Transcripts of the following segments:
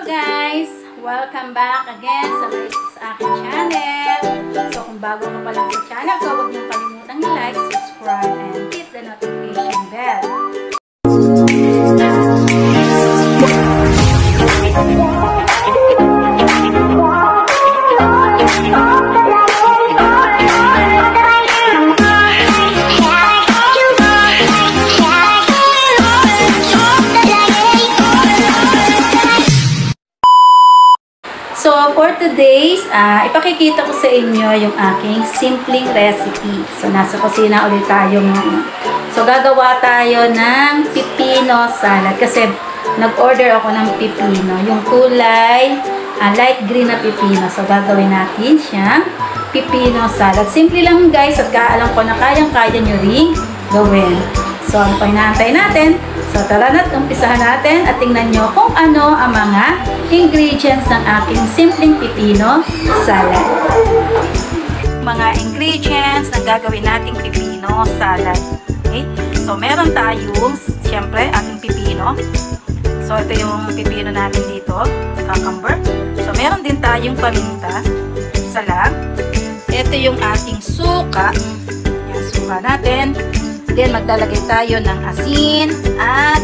guys! Welcome back again sa aking channel. So kung bago ka pa lang sa channel ko, huwag niyong kalimutang i-like, subscribe, and hit the notification bell. So, for today's, ipakikita ko sa inyo yung aking simpleng recipe. So, nasa kusina ulit tayo ngayon. So, gagawa tayo ng pipino salad. Kasi, nag-order ako ng pipino. Yung kulay, light green na pipino. So, gagawin natin siyang pipino salad. Simple lang guys, at kaalam ko na kayang-kaya nyo ring gawin. So, ano pa inaantay natin? So, tara na't umpisahan natin at tingnan nyo kung ano ang mga ingredients ng aking simpleng pipino salad. Mga ingredients na gagawin nating pipino salad. Okay? So, meron tayong, siyempre, ating pipino. So, ito yung pipino natin dito, cucumber. So, meron din tayong paminta, salang. Ito yung ating suka. Yan, suka natin. Then, maglalagay tayo ng asin at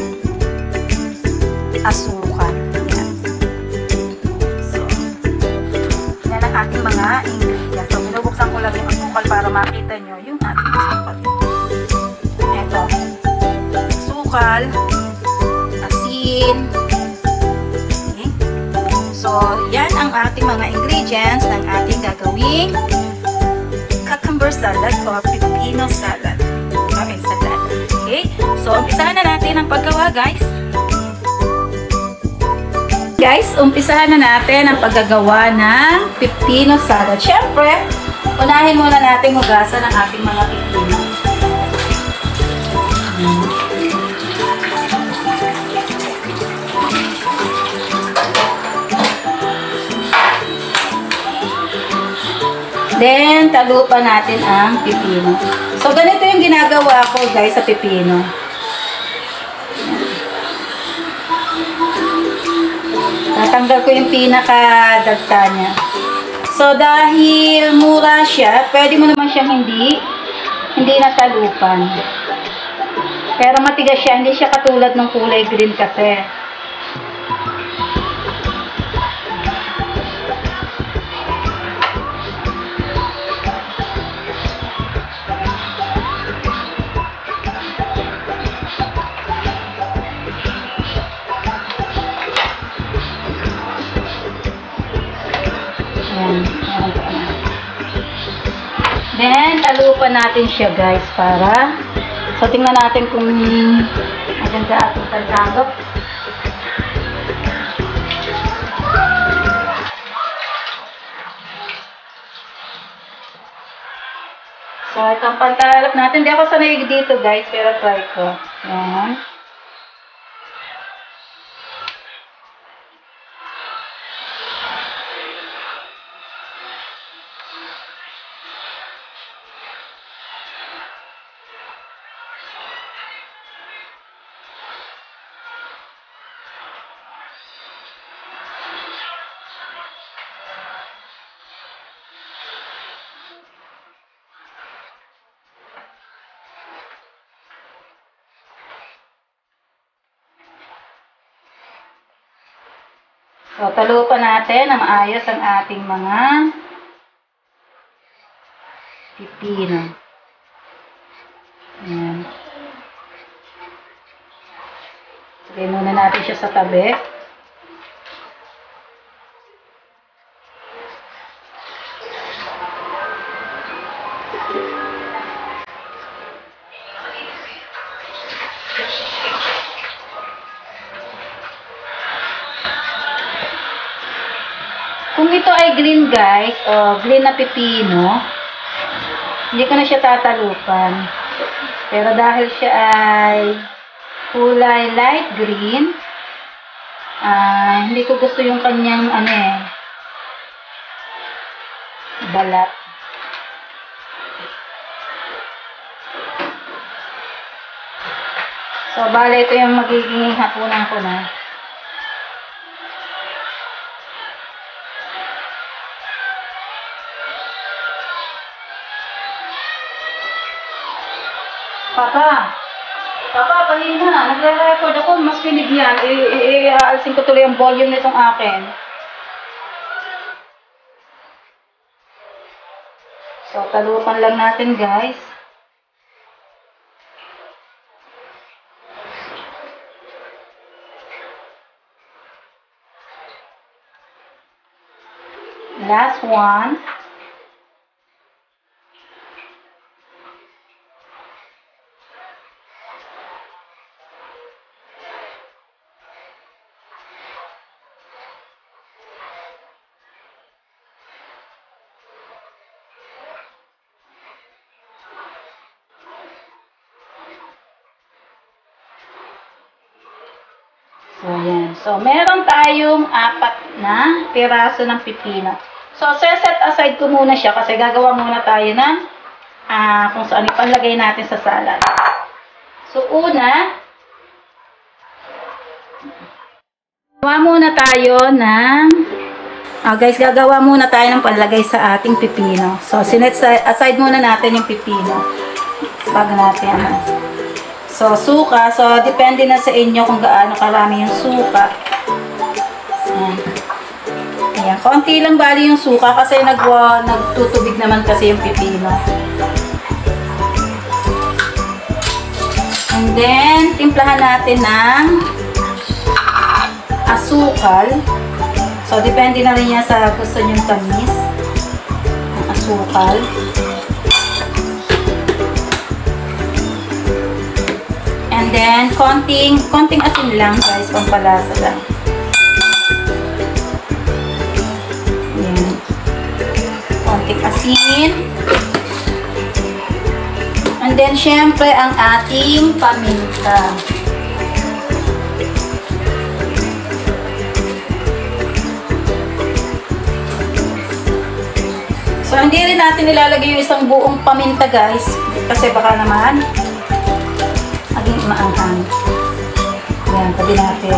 asukal. Yan. So, yan ang ating mga ingredients. So, binubuksan ko lang yung asukal para makita nyo yung ating asukal. Ito. Asukal, asin. Okay. So, yan ang ating mga ingredients ng ating gagawing cucumber salad o pipino salad. Okay, salad. Okay? So, umpisahan na natin ang paggawa, guys. Guys, umpisahan na natin ang paggagawa ng pipino salad. Siyempre, unahin muna natin hugasan ang ating mga pipino. Then, talupan natin ang pipino. So, ganito yung ginagawa ko, guys, sa pipino. Tatanggal ko yung pinaka-dagta niya. So, dahil mura siya, pwede mo naman siyang hindi natalupan. Pero matigas siya, hindi siya katulad ng kulay green kasi. Then, talupan natin siya guys para so tingnan natin kung maganda ating pagkagap. So, itong pantalap natin. Hindi ako sanay dito guys, pero try ko. Yan. So, talupan natin na maayos ang ating mga pipino. Ayan. Lagay muna natin siya sa tabi. Kung ito ay green guys, o green na pipino, hindi ko na siya tatalupan. Pero dahil siya ay kulay light green, hindi ko gusto yung kanyang balat. So, bale ito yung magiging hapunan ko na. Papa! Papa, palina. Nagre-record ako. Mas kinig yan. Aalisin ko tuloy ang volume nitong akin. So, talupan lang natin, guys. Last one. So, yan. So, meron tayong 4 na piraso ng pipino. So, set aside ko muna siya kasi gagawa muna tayo ng kung saan ipalagay natin sa salad. So, una, gawa muna tayo ng guys, gagawa muna tayo ng palagay sa ating pipino. So, sinet aside muna natin yung pipino. Bago natin. So, suka. So, depende na sa inyo kung gaano karami yung suka. Ayan. Ayan. Konti lang bali yung suka kasi nagtutubig naman kasi yung pipino. And then, timplahan natin ng asukal. So, depende na rin yan sa gusto nyong tamis. Asukal. And then, konting asin lang, guys, pampalasa lang. Ayan. Konting asin. And then, syempre, ang ating paminta. So, hindi rin natin nilalagay yung isang buong paminta, guys. Kasi baka naman, maging maanghang. Ayan, tabi natin.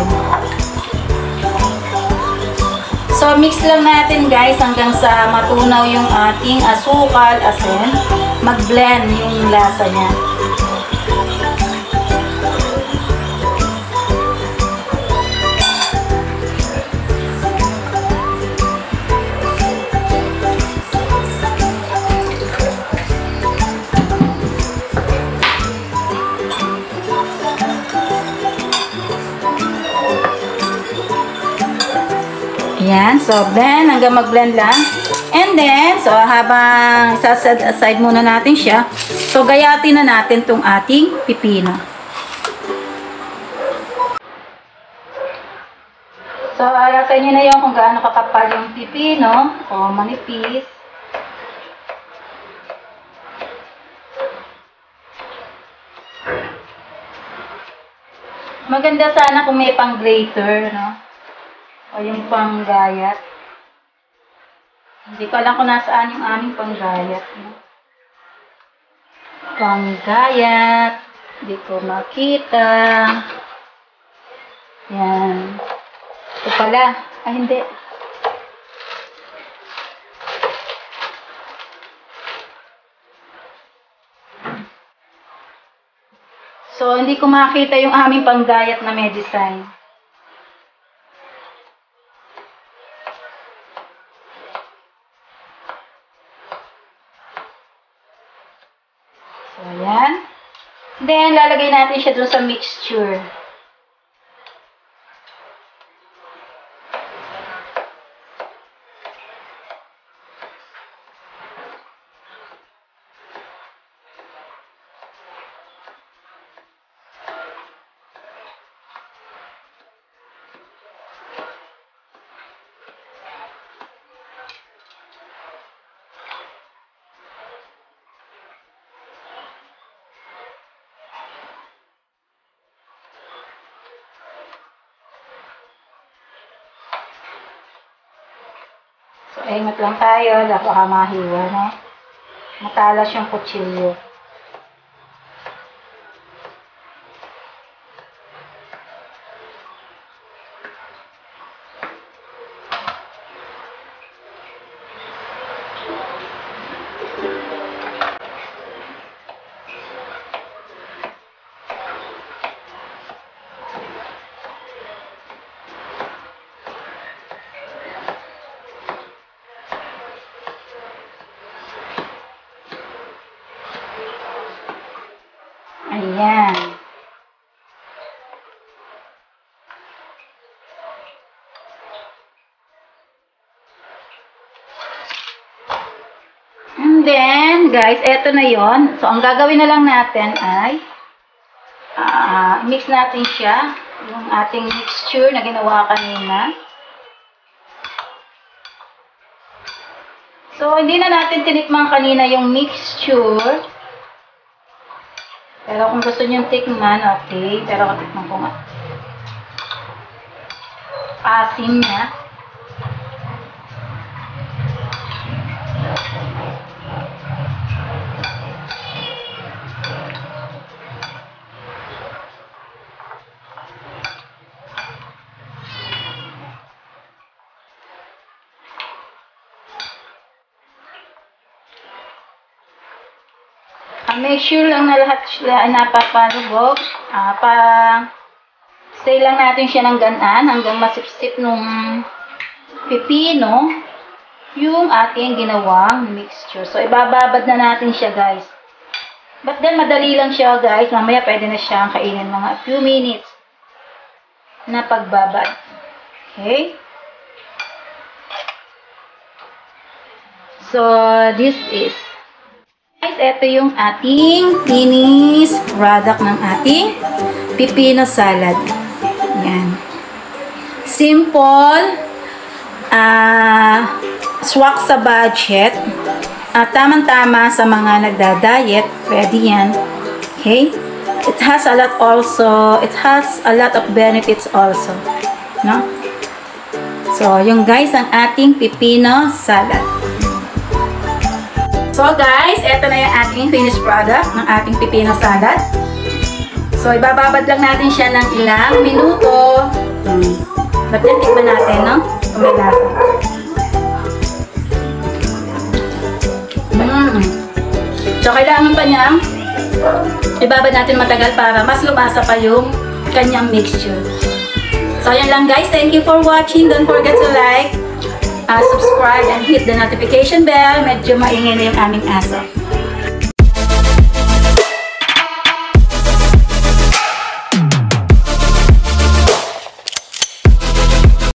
So, mix lang natin, guys, hanggang sa matunaw yung ating asukal, asin. Mag-blend yung lasa niya. Ayan, so blend hanggang mag-blend lang. And then, so habang isaset aside muna natin siya, so gayatin na natin tong ating pipino. So, alasan nyo na yung kung gaano kakapal yung pipino. So, manipis. Maganda sana kung may pang-grater, no? O yung panggayat. Hindi ko alam kung nasaan yung aming panggayat. No? Panggayat. Hindi ko makita. Yan. Ito pala. Ay, hindi. So, hindi ko makita yung aming panggayat na may design. So, ayan. Then, lalagay natin siya dun sa mixture. So, ingat lang tayo. Baka mahiwa, no? Matalas yung kutsilyo. And then, guys, eto na yon. So, ang gagawin na lang natin ay mix natin siya. Yung ating mixture na ginawa kanina. So, hindi na natin tinikman kanina yung mixture. Pero kung gusto nyo tikman, okay. Pero katikman ko nga. Asim na. Make sure lang na lahat sila napapalubog. Stay lang natin siya ng ganaan hanggang masipsip nung pipino yung ating ginawang mixture. So, ibababad na natin siya, guys. But then, madali lang siya, guys. Mamaya pwede na siyang kainin mga few minutes na pagbabad. Okay? So, this is guys, ito yung ating finished product ng ating pipino salad. Yan. Simple, swak sa budget, tamang-tama sa mga nagda-diet, pwede yan. Okay? It has a lot of benefits also. No? So, yung guys, ang ating pipino salad. So guys, eto na yung ating finished product ng ating pipino salad. So ibababad lang natin siya ng ilang minuto. Ba't yan, tikman natin, no? Kung may lasa. So kailangan pa niya ibabad natin matagal para mas lumasa pa yung kanyang mixture. So yan lang guys, thank you for watching. Don't forget to like, subscribe and hit the notification bell. Medyo maingay na yung aming aso.